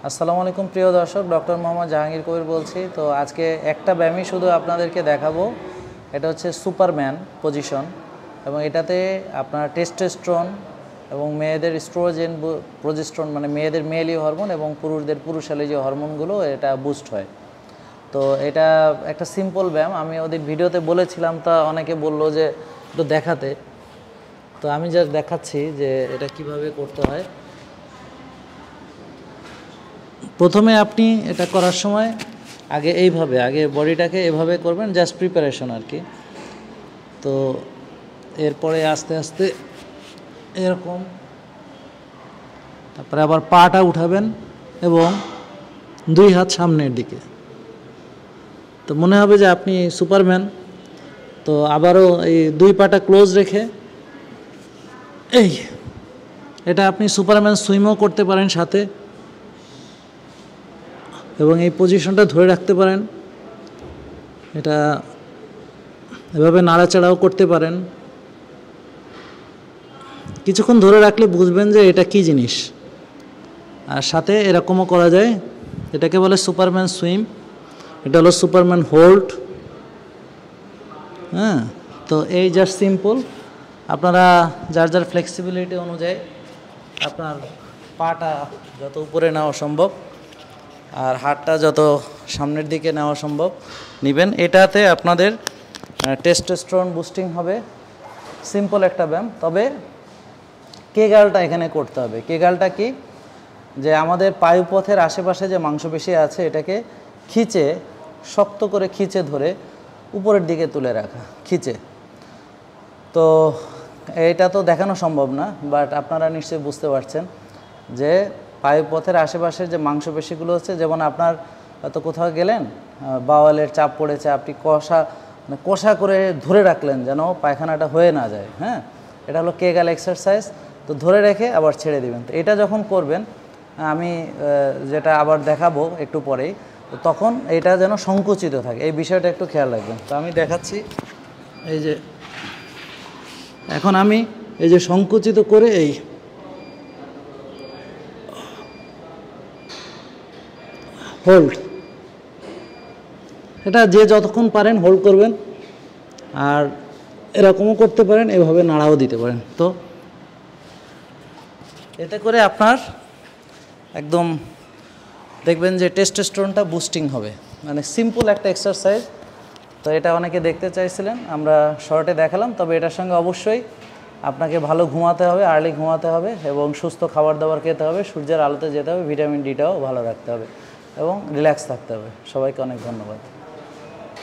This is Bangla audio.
আসসালামু আলাইকুম প্রিয় দর্শক, ডক্টর মোহাম্মদ জাহাঙ্গীর কবির বলছি। তো আজকে একটা ব্যায়ামই শুধু আপনাদেরকে দেখাবো, এটা হচ্ছে সুপারম্যান পজিশন। এবং এটাতে আপনার টেস্টোস্টেরন এবং মেয়েদের স্ট্রোজেন, প্রোজেস্টেরন মানে মেয়েদের মেয়েলি হরমোন এবং পুরুষদের পুরুষালী যে হরমোনগুলো এটা বুস্ট হয়। তো এটা একটা সিম্পল ব্যায়াম, আমি ওদের ভিডিওতে বলেছিলাম, তা অনেকে বললো যে একটু দেখাতে। তো আমি যা দেখাচ্ছি যে এটা কিভাবে করতে হয়। প্রথমে আপনি এটা করার সময় আগে বডিটাকে এভাবে করবেন, জাস্ট প্রিপারেশন আর কি। তো এরপরে আস্তে আস্তে এরকম, তারপরে আবার পাটা উঠাবেন এবং দুই হাত সামনের দিকে। তো মনে হবে যে আপনি সুপারম্যান। তো আবারও এই দুই পাটা ক্লোজ রেখে এটা আপনি সুপারম্যান সুইমও করতে পারেন সাথে, এবং এই পজিশনটা ধরে রাখতে পারেন। এটা এভাবে নাড়াচাড়াও করতে পারেন। কিছুক্ষণ ধরে রাখলে বুঝবেন যে এটা কি জিনিস। আর সাথে এরকমও করা যায়, এটাকে বলে সুপারম্যান সুইম, এটা হলো সুপারম্যান হোল্ড। হ্যাঁ, তো এই জাস্ট সিম্পল। আপনারা যার যার ফ্লেক্সিবিলিটি অনুযায়ী আপনার পাটা যত উপরে নেওয়া সম্ভব আর হাতটা যত সামনের দিকে নেওয়া সম্ভব নেবেন। এটাতে আপনাদের টেস্টোস্টেরন বুস্টিং হবে। সিম্পল একটা ব্যায়াম, তবে কেগালটা এখানে করতে হবে। কেগালটা কি, যে আমাদের পায়ুপথের আশেপাশে যে মাংসপেশি আছে এটাকে শক্ত করে খিচে ধরে উপরের দিকে তুলে রাখা, খিচে। তো এটা তো দেখানো সম্ভব না, বাট আপনারা নিশ্চয়ই বুঝতে পারছেন যে পায়ুপথের আশেপাশের যে মাংসপেশিগুলো হচ্ছে, যেমন আপনার হয়তো কোথাও গেলেন, বাওয়ালের চাপ পড়েছে, আপনি কষা করে ধরে রাখলেন যেন পায়খানাটা হয়ে না যায়। হ্যাঁ, এটা হলো কেগাল এক্সারসাইজ। তো ধরে রেখে আবার ছেড়ে দিবেন। তো এটা যখন করবেন, আমি যেটা আবার দেখাবো একটু পরেই, তো তখন এটা যেন সংকুচিত থাকে, এই বিষয়টা একটু খেয়াল রাখবেন। তো আমি দেখাচ্ছি, এই যে এখন আমি এই যে সংকুচিত করে এই হোল্ড, এটা যে যতক্ষণ পারেন হোল্ড করবেন। আর এরকমও করতে পারেন, এভাবে নাড়াও দিতে পারেন। তো এতে করে আপনার একদম দেখবেন যে টেস্টোস্টেরনটা বুস্টিং হবে। মানে সিম্পল একটা এক্সারসাইজ। তো এটা অনেকে দেখতে চাইছিলেন, আমরা শর্টে দেখালাম। তবে এটার সঙ্গে অবশ্যই আপনাকে ভালো ঘুমাতে হবে, আর্লি ঘুমাতে হবে এবং সুস্থ খাবার দাবার খেতে হবে, সূর্যের আলোতে যেতে হবে, ভিটামিন ডিটাও ভালো রাখতে হবে এবং রিল্যাক্স থাকতে হবে। সবাইকে অনেক ধন্যবাদ।